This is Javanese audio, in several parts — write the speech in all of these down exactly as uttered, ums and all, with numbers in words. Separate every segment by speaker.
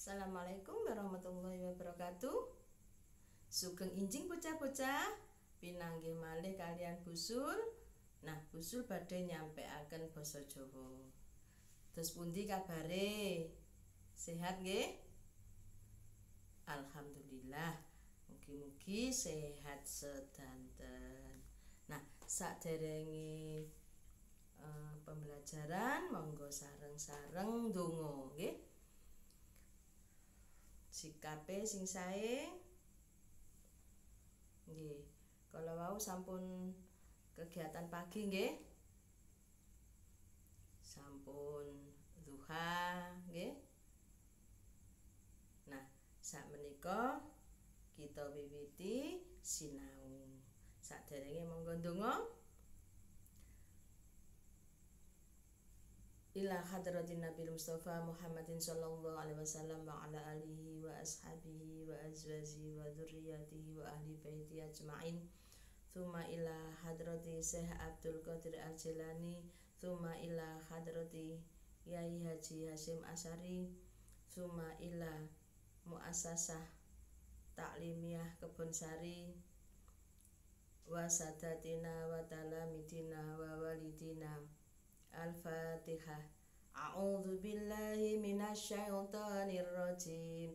Speaker 1: Assalamualaikum warahmatullahi wabarakatuh. Sugeng injing bocah-bocah, pinanggih malih kalian Busul. Nah, Busul badhe nyampeaken basa Jawa. Terus pundi kabare? Sehat nggih? Alhamdulillah. Mugi-mugi sehat sedanten. Nah, saderenge uh, pembelajaran monggo sareng-sareng ndonga nggih. Sikape sing sae nggih. Kala wau sampun kegiatan pagi nggih. Sampun duha nggih. Nah, sakmenika kita wiwiti sinau. Saderenge monggo ndonga. Ila hadratin Nabi Mustafa Muhammadin sallallahu alaihi wasallam wa ala alihi wa ashabihi wa azwajihi wa dzurriyyatihi wa ahli baiti ajmain. Tsumma ila hadrati Syekh Abdul Qadir Al-Jilani, tsumma ila hadrati Yai Haji Hasyim Asy'ari, tsumma ila muassasah Ta'limiyah Kebonsari wa sadatina wa talamidina wa walidina. Al-Fatihah. A'udzu billahi minasyaitonir rajim.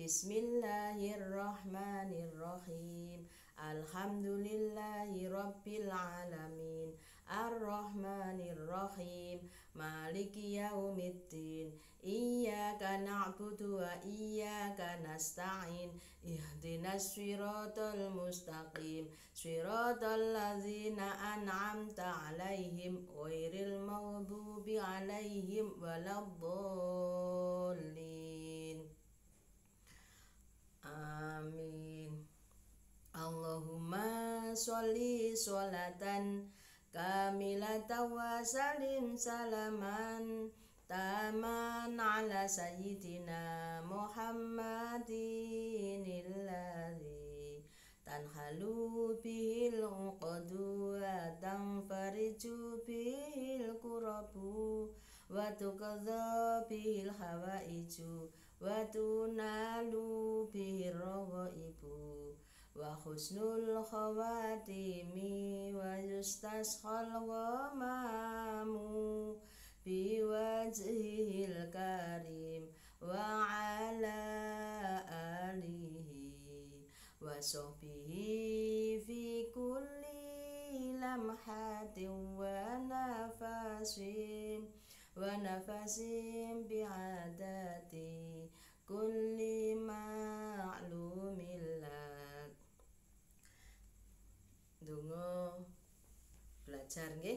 Speaker 1: Bismillahirrahmanirrahim. Alhamdulillahi rabbil alamin. Ar-Rahmanir-Rahim. Maliki yaumiddin. Iyyaka na'budu wa iyyaka nasta'in. Ihdinas siratal mustaqim. Siratal ladzina an'amta 'alaihim ghairil maghdubi 'alaihim waladdallin. Amin. Allahumma sholli sholatan kamilatan wa salim salaman taman ala sayyidina Muhammadin alladzi tanhalu bihil uqadu wa tanfariju bihil kurabu wa tuqadha bihil hawaiju wa tunalu bihil rawaibu wa husnul khawatimi wa yustaskhal ghamamu biwajhil karim wa ala alihi wa sahbihi fi kulli lamhatin wa nafasin wa nafasin bi'adati kulli ma'lumin lak. Donga belajar nggih.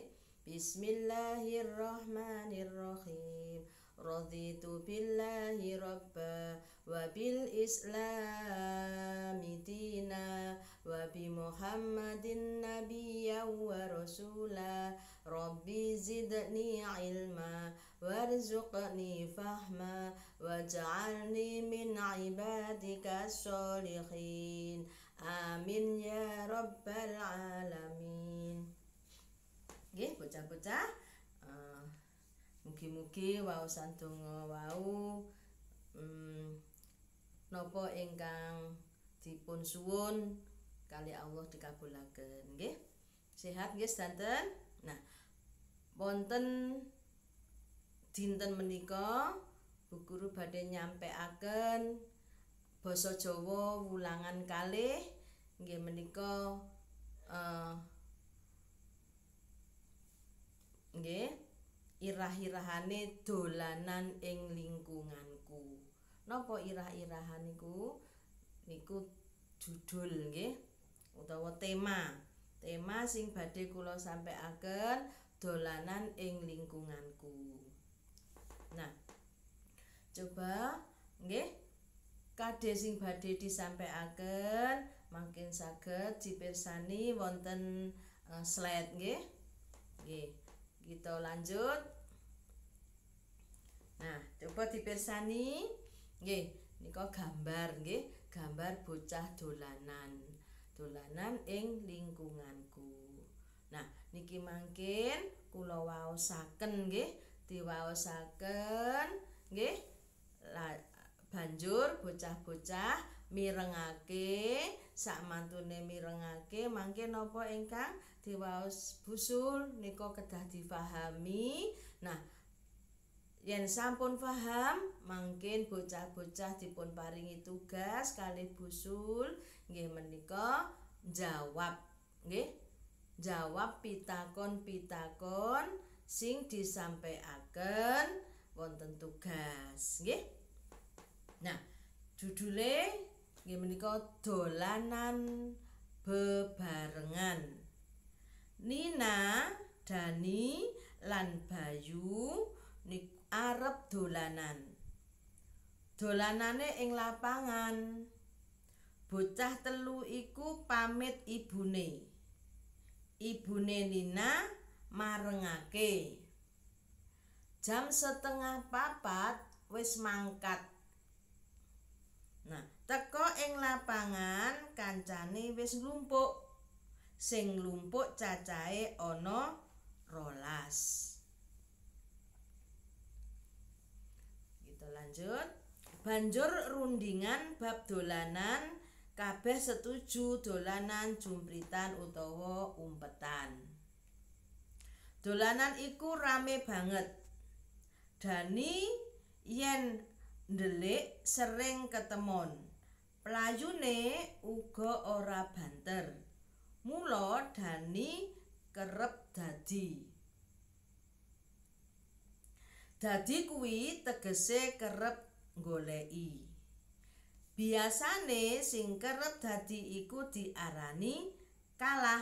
Speaker 1: Bismillahirrahmanirrahim. Raditu billahi rabba wa bil islami dina wa bi Muhammadin nabiyya wa rasula. Rabbi zidni ilma warzuqni fahma waj'alni min ibadika sholihin. Amin ya rabbal alamin. Nggih bocah-bocah, uh, mugi-mugi waosan donga wau um, napa ingkang dipun suwun kali Allah dikabulaken nggih. Sehat nggih sedanten. Nah, wonten dinten menika Bu Guru badhe nyampeaken basa Jawa wulangan kalih nggih menika uh, nggih irah-irahane dolanan ing lingkunganku. Napa irah-irahan niku? Niku judul nggih utawa tema. Tema sing badhe kula sampaiaken dolanan ing lingkunganku. Nah, coba nggih kadhe sing badhe disampaiaken mangkin saged dipirsani wonten uh, slide nggih. Nggih. Kita lanjut. Nah, coba dipirsani. Nggih, nika gambar nggih, gambar bocah dolanan. Dolanan ing lingkunganku. Nah, niki mangkin kula waosaken nggih, diwaosaken nggih banjur bocah-bocah mirengake sak mantune mirengake mangke napa ingkang diwaos Busul nika kedah difahami. Nah, yen sampun paham mangkin bocah-bocah dipun paringi tugas kalih Busul nggih menika jawab nggih jawab pitakon-pitakon sing disampaiaken wonten tugas nggih. Nah, judule nggih menika dolanan bebarengan. Nina, Dani lan Bayu niku arep dolanan. Dolanane ing lapangan. Bocah telu iku pamit ibune. Ibune Nina marengake. Jam setengah papat wis mangkat. Nah, teko ing lapangan kancane wis nglumpuk. Sing nglumpuk cacahe ana rolas. Kita lanjut. Banjur rundingan bab dolanan kabeh setuju dolanan jumpritan utawa umpetan. Dolanan iku rame banget. Dani yen ndelik sering ketemon. Playune uga ora banter. Mula Dani kerep dadi. Dadi kuwi tegese kerep goleki. Biasane sing kerep dadi iku diarani kalah.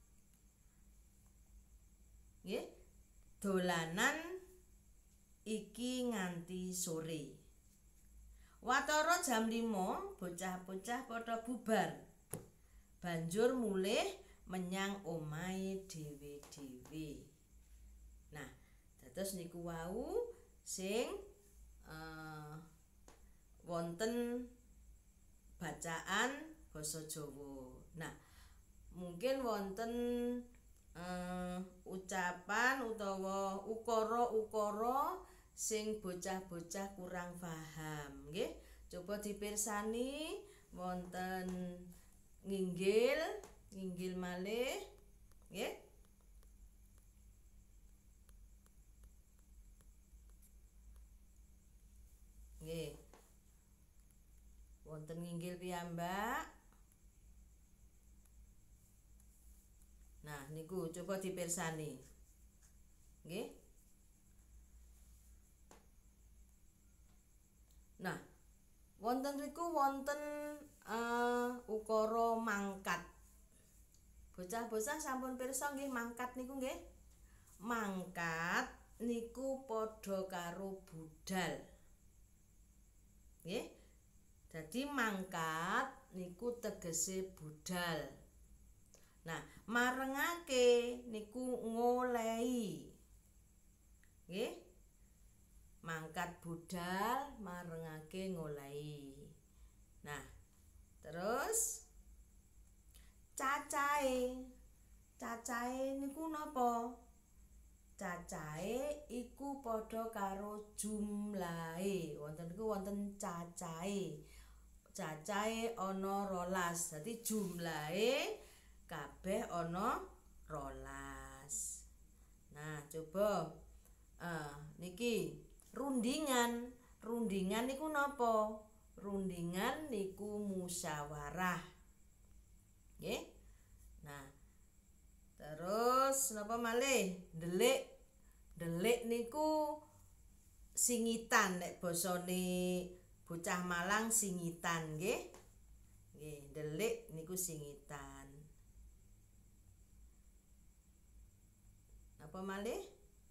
Speaker 1: Nggih. Dolanan iki nganti sore. Watara jam lima bocah-bocah padha bubar. Banjur mulih menyang omahe dhewe-dhewe. Nah, dados niku wau sing uh, wonten bacaan basa Jawa. Nah, mungkin wonten uh, ucapan utawa ukara-ukara sing bocah-bocah kurang paham, nggih. Coba dipirsani wonten nginggil, nginggil malih, nggih. Nggih. Wonten nginggil piyambak. Nah, niku coba dipirsani. Nggih. Nah, wonten riku wonten uh, ukara mangkat. Bocah-bocah sampun pirsa nggih mangkat niku nggih. Mangkat niku padha karo budal. Nggih. Dadi mangkat niku tegese budal. Nah, marengake niku ngolehi. Nggih. Mangkat budal marengake ngolehi. Nah, terus cacahe. Cacahe niku napa? Cacahe iku padha karo jumlahe. Wonten niku wonten cacahe. Cacahe ana rolas. Dadi jumlahe kabeh ana rolas. Nah, coba uh, niki rundingan. Rundingan niku napa? Rundingan niku musyawarah. Nggih. Nah, terus napa malih? Delik. Delik niku singitan nek basane bocah Malang singitan nggih. Nggih, delik niku singitan. Apa malih?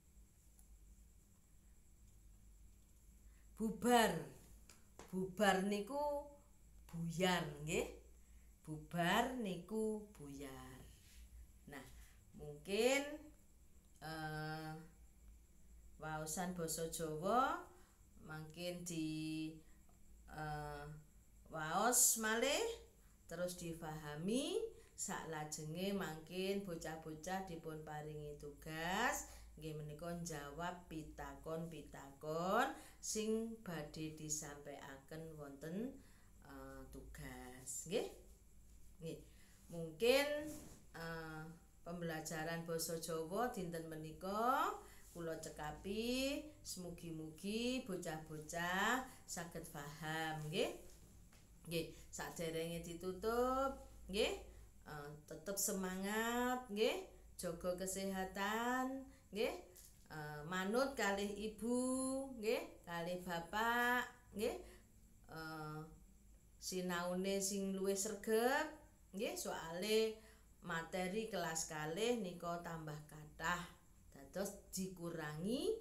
Speaker 1: Bubar. Bubar niku buyar nggih. Bubar niku buyar. Nah, mungkin uh, waosan basa Jawa mungkin di uh, waos malih terus difahami saklajenge mangkin bocah-bocah dipun paringi tugas nggih menika njawab pitakon-pitakon sing badhe disampaikan wonten uh, tugas nggih. Nggih. Mungkin uh, pembelajaran basa Jawa dinten menika kula cekapi semugi-mugi bocah-bocah saged paham nggih. Nggih, saderenge ditutup nggih, uh, tetep semangat nggih, jaga kesehatan nggih, uh, manut kalih ibu nggih, kalih bapak nggih, uh, sinaune sing luwih sregep nggih, soale materi kelas kalih nika tambah kathah, dados dikurangi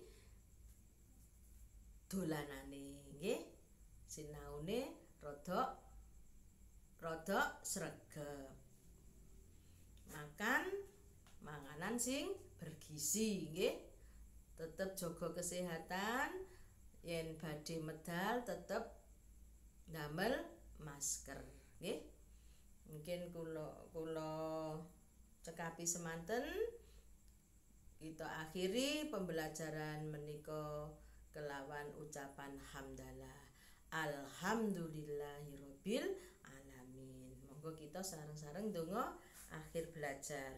Speaker 1: dolanane nggih, sinaune rada rada sregep. Makan manganan sing bergizi nggih. Tetep jaga kesehatan, yen badhe medal tetep ndamel masker nggih. Mungkin kula kula cekapi semanten, kita akhiri pembelajaran menika kelawan ucapan hamdalah. Alhamdulillahirabbil alamin. Monggo kita sareng-sareng donga akhir belajar.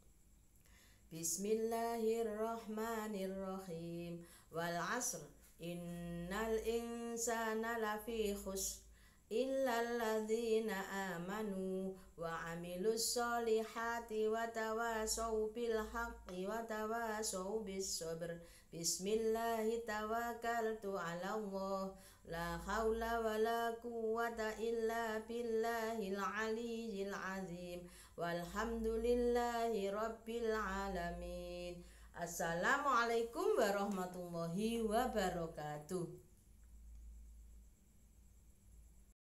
Speaker 1: Bismillahirrahmanirrahim. Wal 'asr innal insana lafi khusr illal ladzina amanu wa 'amilus solihati wa tawassaw bil haqqi wa tawassaw bis sabr. Bismillahi tawakkaltu 'ala Allah la haula wala quwwata illa billahil aliyyil azim. Walhamdulillahi rabbil alamin. Assalamualaikum warahmatullahi wabarakatuh.